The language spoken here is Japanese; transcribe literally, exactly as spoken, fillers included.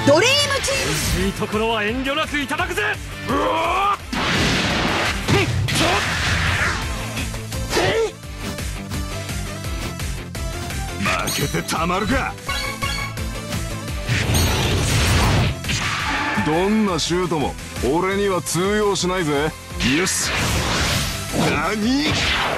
ドリームチーム。 いいところは遠慮なくいただくぜ。うわ負けてたまるか。どんなシュートも俺には通用しないぜ。よし。何